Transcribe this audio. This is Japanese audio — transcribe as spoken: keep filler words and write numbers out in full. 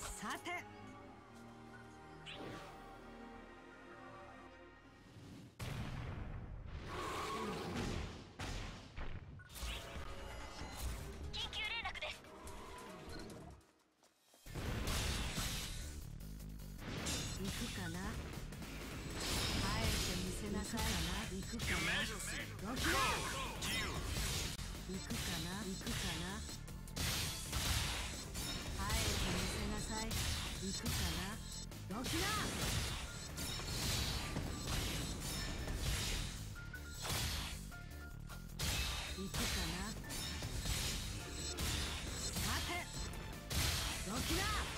さて緊急連絡です。 行くかな。あえて見せなさいな。行くかな。どきな。行くかな。行くかな。あえて見せなさい。行くかな。どきな。行くかな。さてどきな。